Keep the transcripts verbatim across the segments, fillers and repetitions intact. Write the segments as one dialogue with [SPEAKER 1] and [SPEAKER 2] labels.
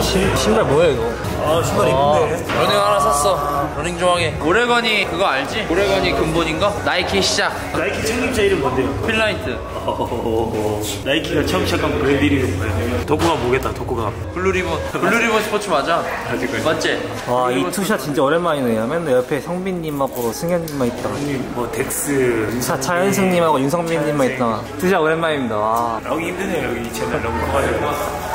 [SPEAKER 1] 신, 신발 뭐야 이거?
[SPEAKER 2] 아 신발 이쁜데.
[SPEAKER 3] 러닝 하나 샀어. 러닝 좋아하게. 오레건이 그거 알지? 오레건이 근본인가? 나이키 시작.
[SPEAKER 2] 나이키 창립자 이름 뭔데요?
[SPEAKER 3] 필라이트.
[SPEAKER 2] 나이키가 처음 시작한 브랜드 이름이 뭐예요? 덕구가 뭐겠다. 덕구가
[SPEAKER 3] 블루리본. 블루리본 스포츠 맞아. 맞지?
[SPEAKER 1] 와 이 투샷 진짜 오랜만이네요. 맨날 옆에 성빈님하고 승현님만 있다.
[SPEAKER 2] 형님 뭐 덱스
[SPEAKER 1] 차, 차현승님하고 윤성빈님만 있다. 투샷 오랜만입니다. 와.
[SPEAKER 2] 나오기 힘드네요. 여기 채널 너무 커가지고.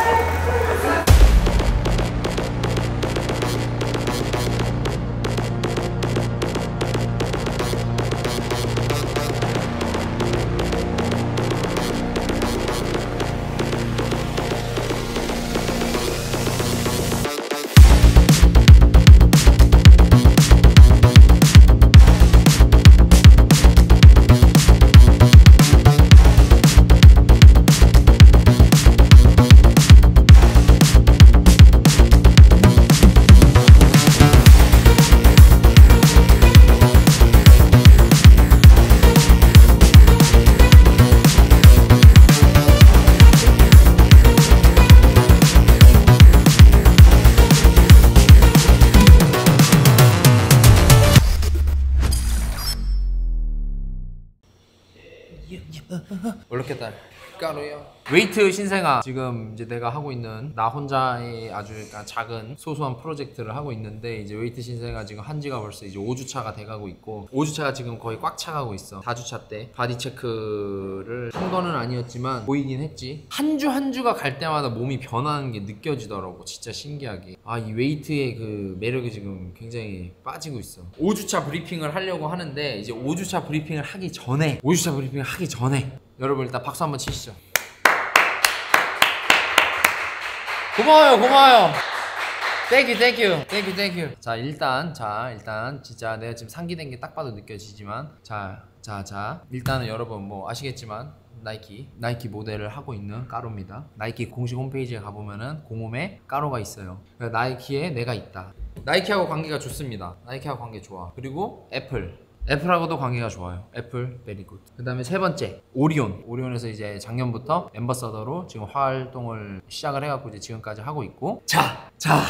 [SPEAKER 3] 올렸겠다. 까루요. 웨이트 신생아 지금 이제 내가 하고 있는 나 혼자의 아주 작은 소소한 프로젝트를 하고 있는데 이제 웨이트 신생아 지금 한지가 벌써 이제 오 주차가 돼가고 있고 오 주차가 지금 거의 꽉 차가고 있어. 사 주차 때 바디 체크를 한 거는 아니었지만 보이긴 했지. 한 주 한 주가 갈 때마다 몸이 변하는 게 느껴지더라고. 진짜 신기하게. 아 이 웨이트의 그 매력이 지금 굉장히 빠지고 있어. 오 주차 브리핑을 하려고 하는데 이제 오 주차 브리핑을 하기 전에 오 주차 브리핑을 하기 전에 여러분 일단 박수 한번 치시죠. 고마워요 고마워요. 땡큐 땡큐 땡큐 땡큐. 자 일단 자 일단 진짜 내가 지금 상기된 게 딱 봐도 느껴지지만 자 자 자 일단은 여러분 뭐 아시겠지만 나이키 나이키 모델을 하고 있는 까로입니다. 나이키 공식 홈페이지에 가보면은 공홈에 까로가 있어요. 나이키에 내가 있다. 나이키하고 관계가 좋습니다. 나이키하고 관계 좋아. 그리고 애플 애플하고도 관계가 좋아요. 애플 베리 굿. 그 다음에 세 번째 오리온. 오리온에서 이제 작년부터 앰버서더로 지금 활동을 시작을 해갖고 이제 지금까지 하고 있고. 자, 자,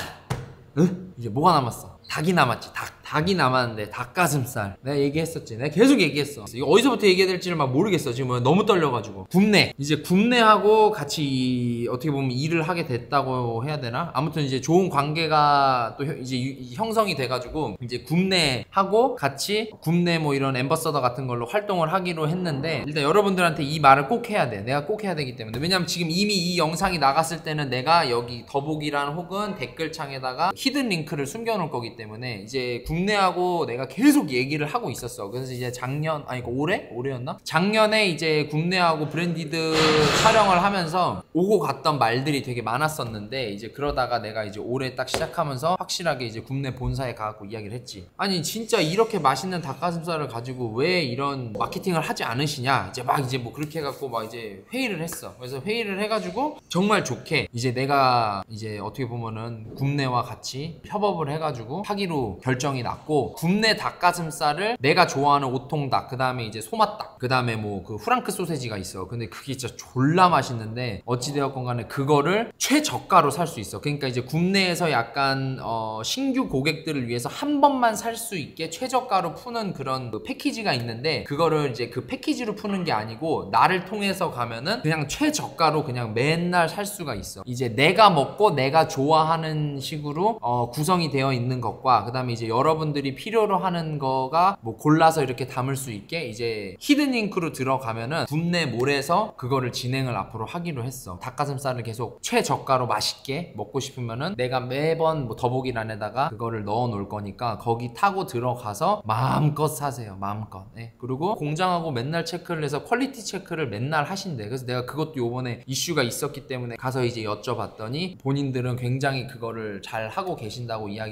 [SPEAKER 3] 응? 이제 뭐가 남았어? 닭이 남았지. 닭. 닭이 남았는데 닭가슴살. 내가 얘기했었지. 내가 계속 얘기했어. 이거 어디서부터 얘기해야 될지를 막 모르겠어. 지금 너무 떨려가지고. 굽네. 이제 굽네하고 같이 이, 어떻게 보면 일을 하게 됐다고 해야 되나? 아무튼 이제 좋은 관계가 또 이제 유, 형성이 돼가지고 이제 굽네하고 같이 굽네 뭐 이런 앰버서더 같은 걸로 활동을 하기로 했는데 일단 여러분들한테 이 말을 꼭 해야 돼. 내가 꼭 해야 되기 때문에. 왜냐면 지금 이미 이 영상이 나갔을 때는 내가 여기 더보기란 혹은 댓글창에다가 히든 링크를 숨겨놓을 거기 때문에 이제 굽네하고 내가 계속 얘기를 하고 있었어. 그래서 이제 작년 아니 그 올해? 올해였나? 작년에 이제 굽네하고 브랜디드 촬영을 하면서 오고 갔던 말들이 되게 많았었는데 이제 그러다가 내가 이제 올해 딱 시작하면서 확실하게 이제 굽네 본사에 가갖고 이야기를 했지. 아니 진짜 이렇게 맛있는 닭가슴살을 가지고 왜 이런 마케팅을 하지 않으시냐. 이제 막 이제 뭐 그렇게 해갖고 막 이제 회의를 했어. 그래서 회의를 해가지고 정말 좋게 이제 내가 이제 어떻게 보면은 굽네와 같이 협업을 해가지고 하기로 결정이 났고 굽네 닭가슴살을 내가 좋아하는 오통닭 그 다음에 이제 소맛닭 그 다음에 뭐 그 후랑크 소세지가 있어. 근데 그게 진짜 졸라 맛있는데 어찌되었건 간에 그거를 최저가로 살 수 있어. 그러니까 이제 굽네에서 약간 어 신규 고객들을 위해서 한 번만 살 수 있게 최저가로 푸는 그런 그 패키지가 있는데 그거를 이제 그 패키지로 푸는 게 아니고 나를 통해서 가면은 그냥 최저가로 그냥 맨날 살 수가 있어. 이제 내가 먹고 내가 좋아하는 식으로 어 구성이 되어 있는 것과 그 다음에 이제 여러분들이 필요로 하는 거가 뭐 골라서 이렇게 담을 수 있게 이제 히든 링크로 들어가면은 굽네 몰에서 그거를 진행을 앞으로 하기로 했어. 닭가슴살을 계속 최저가로 맛있게 먹고 싶으면은 내가 매번 뭐 더보기란에다가 그거를 넣어 놓을 거니까 거기 타고 들어가서 마음껏 사세요. 마음껏. 네. 그리고 공장하고 맨날 체크를 해서 퀄리티 체크를 맨날 하신대. 그래서 내가 그것도 요번에 이슈가 있었기 때문에 가서 이제 여쭤봤더니 본인들은 굉장히 그거를 잘 하고 계신다고 이야기를 들어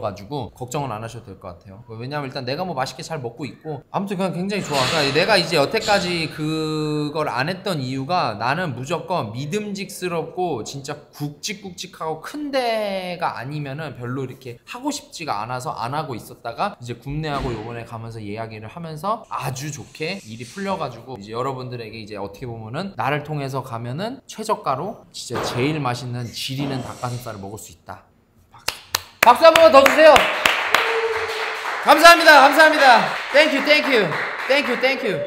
[SPEAKER 3] 있어가지고 걱정은 안 하셔도 될 것 같아요. 왜냐면 일단 내가 뭐 맛있게 잘 먹고 있고 아무튼 그냥 굉장히 좋아. 그러니까 내가 이제 여태까지 그걸 안 했던 이유가 나는 무조건 믿음직스럽고 진짜 굵직굵직하고 큰 데가 아니면은 별로 이렇게 하고 싶지가 않아서 안 하고 있었다가 이제 굽네하고 요번에 가면서 이야기를 하면서 아주 좋게 일이 풀려가지고 이제 여러분들에게 이제 어떻게 보면은 나를 통해서 가면은 최저가로 진짜 제일 맛있는 지리는 닭가슴살을 먹을 수 있다. 박수, 박수 한 번 더 주세요. 감사합니다. 감사합니다. 땡큐 땡큐 땡큐 땡큐.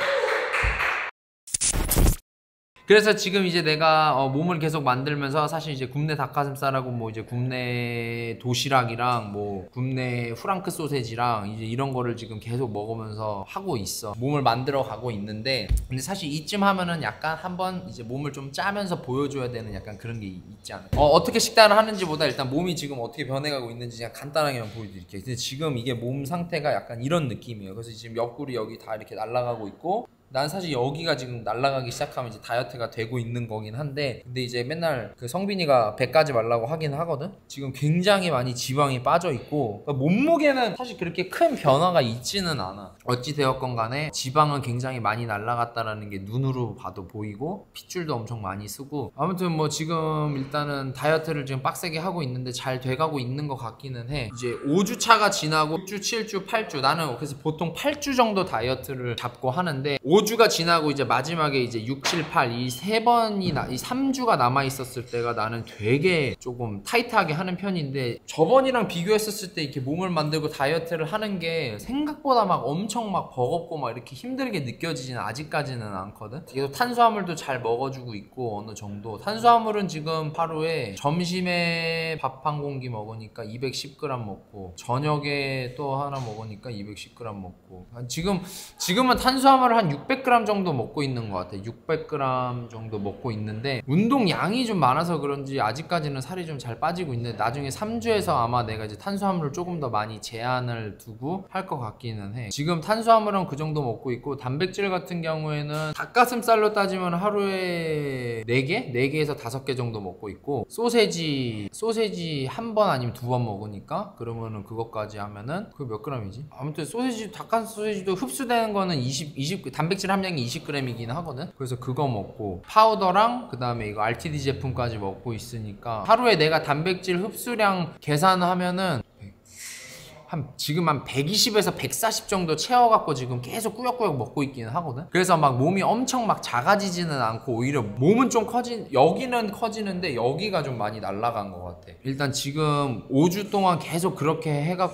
[SPEAKER 3] 그래서 지금 이제 내가 어 몸을 계속 만들면서 사실 이제 굽네 닭가슴살하고 뭐 이제 굽네 도시락이랑 뭐 굽네 후랑크 소세지랑 이제 이런 거를 지금 계속 먹으면서 하고 있어. 몸을 만들어 가고 있는데 근데 사실 이쯤 하면은 약간 한번 이제 몸을 좀 짜면서 보여줘야 되는 약간 그런 게 있지 않을까. 어, 어떻게 식단을 하는지보다 일단 몸이 지금 어떻게 변해가고 있는지 그냥 간단하게만 보여드릴게요. 근데 지금 이게 몸 상태가 약간 이런 느낌이에요. 그래서 지금 옆구리 여기 다 이렇게 날아가고 있고 난 사실 여기가 지금 날아가기 시작하면 이제 다이어트가 되고 있는 거긴 한데 근데 이제 맨날 그 성빈이가 배 까지 말라고 하긴 하거든. 지금 굉장히 많이 지방이 빠져 있고 그러니까 몸무게는 사실 그렇게 큰 변화가 있지는 않아. 어찌 되었건 간에 지방은 굉장히 많이 날아갔다라는 게 눈으로 봐도 보이고 핏줄도 엄청 많이 쓰고 아무튼 뭐 지금 일단은 다이어트를 지금 빡세게 하고 있는데 잘 돼가고 있는 것 같기는 해. 이제 오 주 차가 지나고 육 주, 칠 주, 팔 주 나는 그래서 보통 팔 주 정도 다이어트를 잡고 하는데 오 주가 지나고 이제 마지막에 이제 육, 칠, 팔 이 세 번이 나, 이 삼 주가 남아 있었을 때가 나는 되게 조금 타이트하게 하는 편인데 저번이랑 비교했었을 때 이렇게 몸을 만들고 다이어트를 하는 게 생각보다 막 엄청 막 버겁고 막 이렇게 힘들게 느껴지지는 아직까지는 않거든. 계속 탄수화물도 잘 먹어주고 있고 어느 정도 탄수화물은 지금 하루에 점심에 밥 한 공기 먹으니까 이백십 그램 먹고 저녁에 또 하나 먹으니까 이백십 그램 먹고 지금 지금은 탄수화물을 한 육백 그램 정도 먹고 있는 것 같아. 육백 그램 정도 먹고 있는데 운동 양이 좀 많아서 그런지 아직까지는 살이 좀 잘 빠지고 있는데 나중에 삼 주에서 아마 내가 이제 탄수화물을 조금 더 많이 제한을 두고 할 것 같기는 해. 지금 탄수화물은 그 정도 먹고 있고 단백질 같은 경우에는 닭가슴살로 따지면 하루에 네 개? 네 개에서 다섯 개 정도 먹고 있고 소세지 소세지 한 번 아니면 두 번 먹으니까 그러면은 그것까지 하면은 그게 몇 그램이지? 아무튼 소세지 닭가슴살 소세지도 흡수되는 거는 이십, 이십 단백질 함량이 이십 그램이긴 하거든. 그래서 그거 먹고 파우더랑 그 다음에 이거 알티디 제품까지 먹고 있으니까 하루에 내가 단백질 흡수량 계산하면은 한 지금 한 백이십에서 백사십 정도 채워갖고 지금 계속 꾸역꾸역 먹고 있기는 하거든. 그래서 막 몸이 엄청 막 작아지지는 않고 오히려 몸은 좀 커진 여기는 커지는데 여기가 좀 많이 날아간 것 같아. 일단 지금 오 주 동안 계속 그렇게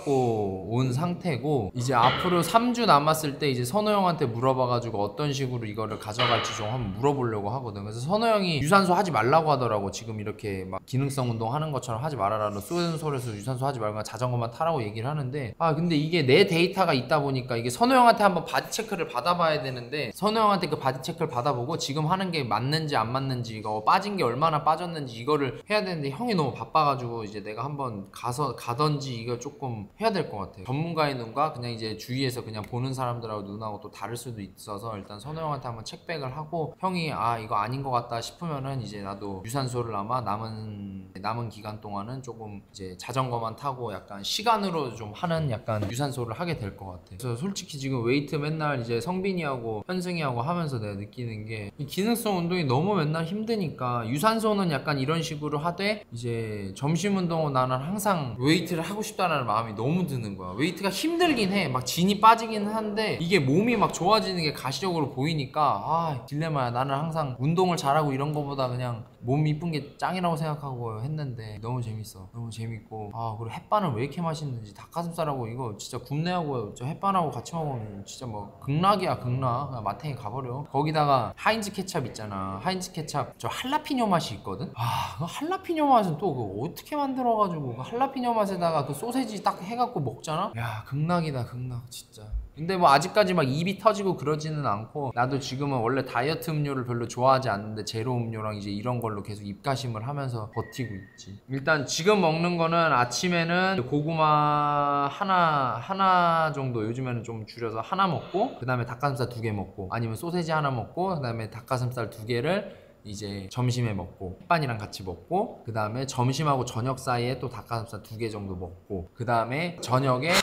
[SPEAKER 3] 해갖고 온 상태고 이제 앞으로 삼 주 남았을 때 이제 선호 형한테 물어봐가지고 어떤 식으로 이거를 가져갈지 좀 한번 물어보려고 하거든. 그래서 선호 형이 유산소 하지 말라고 하더라고. 지금 이렇게 막 기능성 운동 하는 것처럼 하지 말아라. 너 쏘는 소리에서 유산소 하지 말고 자전거만 타라고 얘기를 하는 아 근데 이게 내 데이터가 있다 보니까 이게 선호 형한테 한번 바디 체크를 받아봐야 되는데 선호 형한테 그 바디 체크를 받아보고 지금 하는 게 맞는지 안 맞는지 이거 빠진 게 얼마나 빠졌는지 이거를 해야 되는데 형이 너무 바빠가지고 이제 내가 한번 가서 가던지 이거 조금 해야 될 것 같아요. 전문가의 눈과 그냥 이제 주위에서 그냥 보는 사람들하고 눈하고 또 다를 수도 있어서 일단 선호 형한테 한번 체크백을 하고 형이 아 이거 아닌 것 같다 싶으면은 이제 나도 유산소를 아마 남은 남은 기간 동안은 조금 이제 자전거만 타고 약간 시간으로 좀 하는 약간 유산소를 하게 될 것 같아. 그래서 솔직히 지금 웨이트 맨날 이제 성빈이하고 현승이하고 하면서 내가 느끼는 게 이 기능성 운동이 너무 맨날 힘드니까 유산소는 약간 이런 식으로 하되 이제 점심 운동은 나는 항상 웨이트를 하고 싶다는 마음이 너무 드는 거야. 웨이트가 힘들긴 해. 막 진이 빠지긴 한데 이게 몸이 막 좋아지는 게 가시적으로 보이니까 아 딜레마야. 나는 항상 운동을 잘하고 이런 거보다 그냥 몸 이쁜 게 짱이라고 생각하고 했는데 너무 재밌어. 너무 재밌고 아 그리고 햇반을 왜 이렇게 맛있는지 닭가슴살하고 이거 진짜 굽네하고 저 햇반하고 같이 먹으면 진짜 뭐 극락이야 극락. 그냥 마탱이 가버려. 거기다가 하인즈 케찹 있잖아. 하인즈 케찹 저 할라피뇨 맛이 있거든. 아 그 할라피뇨 맛은 또 그거 어떻게 만들어가지고 그 할라피뇨 맛에다가 그 소세지 딱 해갖고 먹잖아. 야 극락이다 극락 진짜. 근데 뭐 아직까지 막 입이 터지고 그러지는 않고 나도 지금은 원래 다이어트 음료를 별로 좋아하지 않는데 제로 음료랑 이제 이런 걸로 계속 입가심을 하면서 버티고 있지. 일단 지금 먹는 거는 아침에는 고구마 하나 하나 정도 요즘에는 좀 줄여서 하나 먹고 그 다음에 닭가슴살 두 개 먹고 아니면 소세지 하나 먹고 그 다음에 닭가슴살 두 개를 이제 점심에 먹고 햇반이랑 같이 먹고 그 다음에 점심하고 저녁 사이에 또 닭가슴살 두 개 정도 먹고 그 다음에 저녁에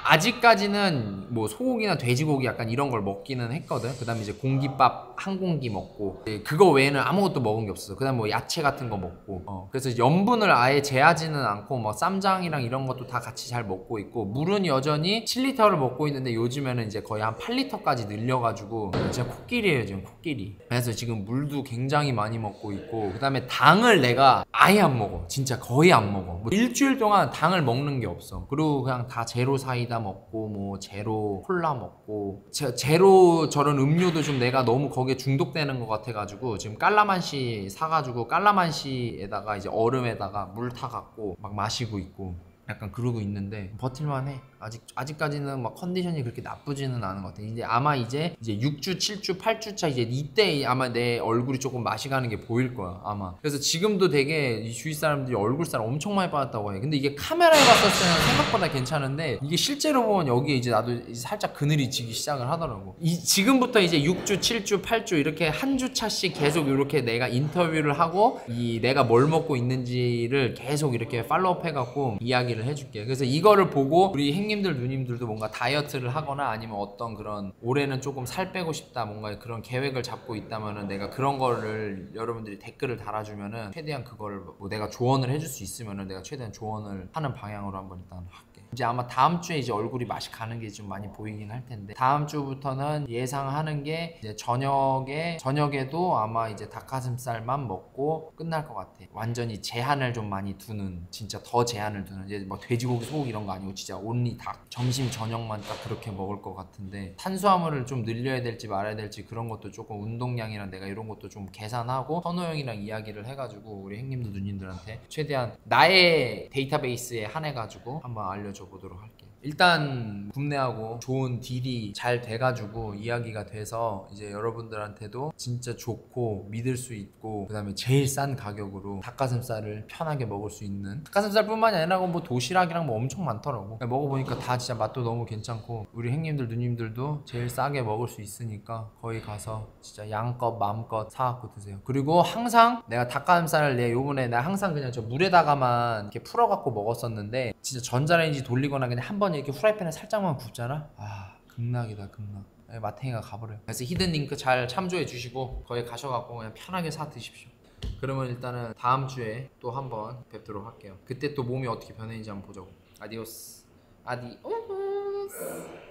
[SPEAKER 3] 아직까지는 뭐 소고기나 돼지고기 약간 이런 걸 먹기는 했거든. 그 다음에 이제 공깃밥 한 공기 먹고 그거 외에는 아무것도 먹은 게 없어. 그 다음에 뭐 야채 같은 거 먹고 어. 그래서 염분을 아예 제하지는 않고 뭐 쌈장이랑 이런 것도 다 같이 잘 먹고 있고 물은 여전히 칠 리터를 먹고 있는데 요즘에는 이제 거의 한 팔 리터까지 늘려가지고 진짜 코끼리예요 지금 코끼리. 그래서 지금 물도 굉장히 많이 먹고 있고 그 다음에 당을 내가 아예 안 먹어. 진짜 거의 안 먹어. 뭐 일주일 동안 당을 먹는 게 없어. 그리고 그냥 다 제로 사이다 먹고 뭐 제로 콜라 먹고 제, 제로 저런 음료도 좀 내가 너무 거기에 중독되는 것 같아가지고 지금 깔라만시 사가지고 깔라만시에다가 이제 얼음에다가 물 타갖고 막 마시고 있고 약간 그러고 있는데 버틸만해. 아직, 아직까지는 막 컨디션이 그렇게 나쁘지는 않은 것 같아. 이제 아마 이제 이제 육 주, 칠 주, 팔 주 차 이제 이때 아마 내 얼굴이 조금 맛이 가는 게 보일 거야 아마. 그래서 지금도 되게 이 주위 사람들이 얼굴 살 엄청 많이 빠졌다고 해. 근데 이게 카메라에 봤을 때는 생각보다 괜찮은데 이게 실제로 보면 여기에 이제 나도 이제 살짝 그늘이 지기 시작을 하더라고. 이, 지금부터 이제 육 주, 칠 주, 팔 주 이렇게 한 주 차씩 계속 이렇게 내가 인터뷰를 하고 이 내가 뭘 먹고 있는지를 계속 이렇게 팔로우업 해갖고 이야기를 해줄게. 그래서 이거를 보고 우리 형님들 누님들도 뭔가 다이어트를 하거나 아니면 어떤 그런 올해는 조금 살 빼고 싶다 뭔가 그런 계획을 잡고 있다면은 내가 그런 거를 여러분들이 댓글을 달아주면은 최대한 그걸 뭐 내가 조언을 해줄 수 있으면은 내가 최대한 조언을 하는 방향으로 한번 일단 할게. 이제 아마 다음 주에 이제 얼굴이 맛이 가는 게 좀 많이 보이긴 할 텐데 다음 주부터는 예상하는 게 이제 저녁에 저녁에도 아마 이제 닭가슴살만 먹고 끝날 것 같아. 완전히 제한을 좀 많이 두는 진짜 더 제한을 두는 이제 뭐 돼지고기 소고기 이런 거 아니고 진짜 온리 닭 점심 저녁만 딱 그렇게 먹을 것 같은데 탄수화물을 좀 늘려야 될지 말아야 될지 그런 것도 조금 운동량이랑 내가 이런 것도 좀 계산하고 선호 형이랑 이야기를 해가지고 우리 형님들 누님들한테 최대한 나의 데이터베이스에 한해가지고 한번 알려줘 보도록 할게. 일단 굽내하고 좋은 딜이 잘 돼가지고 이야기가 돼서 이제 여러분들한테도 진짜 좋고 믿을 수 있고 그 다음에 제일 싼 가격으로 닭가슴살을 편하게 먹을 수 있는 닭가슴살 뿐만이 아니라 뭐 도시락이랑 뭐 엄청 많더라고. 먹어보니까 다 진짜 맛도 너무 괜찮고 우리 형님들 누님들도 제일 싸게 먹을 수 있으니까 거기 가서 진짜 양껏 마음껏 사갖고 드세요. 그리고 항상 내가 닭가슴살을 내 요번에 내가 항상 그냥 저 물에다가만 이렇게 풀어갖고 먹었었는데 진짜 전자레인지 돌리거나 그냥 한번 이렇게 후라이팬에 살짝만 굽잖아? 아 극락이다 극락. 마탱이가 가버려요. 그래서 히든 링크 잘 참조해 주시고 거기 가셔갖고 그냥 편하게 사 드십시오. 그러면 일단은 다음 주에 또 한번 뵙도록 할게요. 그때 또 몸이 어떻게 변했는지 한번 보자고. 아디오스 아디오스.